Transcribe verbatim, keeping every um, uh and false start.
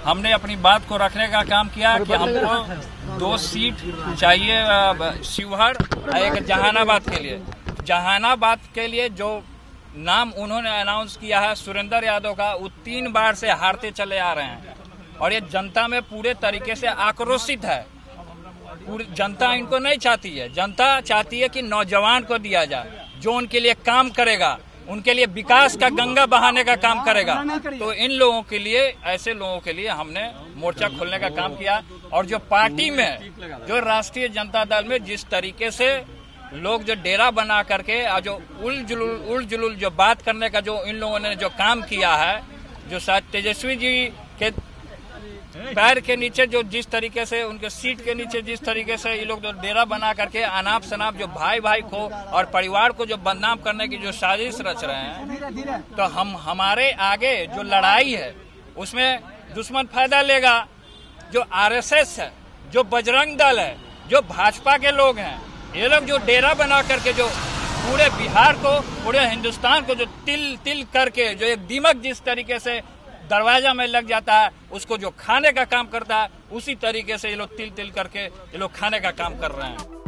हमने अपनी बात को रखने का काम किया कि हमको दो सीट चाहिए शिवहर एक जहानाबाद के लिए। जहानाबाद के लिए जो नाम उन्होंने अनाउंस किया है सुरेंद्र यादव का, वो तीन बार से हारते चले आ रहे हैं और ये जनता में पूरे तरीके से आक्रोशित है। पूरी जनता इनको नहीं चाहती है, जनता चाहती है कि नौजवान को दिया जाए जो उनके लिए काम करेगा, उनके लिए विकास का गंगा बहाने का काम करेगा। तो इन लोगों के लिए, ऐसे लोगों के लिए हमने मोर्चा खोलने का काम किया। और जो पार्टी में, जो राष्ट्रीय जनता दल में जिस तरीके से लोग जो डेरा बना करके और जो उल जुलूल उल जुलूल जो बात करने का जो इन लोगों ने जो काम किया है, जो शायद तेजस्वी जी के पैर के नीचे जो जिस तरीके से, उनके सीट के नीचे जिस तरीके से ये लोग जो डेरा बना करके अनाप शनाप जो भाई भाई को और परिवार को जो बदनाम करने की जो साजिश रच रहे हैं, तो हम हमारे आगे जो लड़ाई है उसमें दुश्मन फायदा लेगा। जो आरएसएस है, जो बजरंग दल है, जो भाजपा के लोग हैं, ये लोग जो डेरा बना करके जो पूरे बिहार को, पूरे हिंदुस्तान को जो तिल तिल करके, जो एक दीमक जिस तरीके से दरवाजा में लग जाता है उसको जो खाने का काम करता है, उसी तरीके से ये लोग तिल तिल करके ये लोग खाने का काम कर रहे हैं।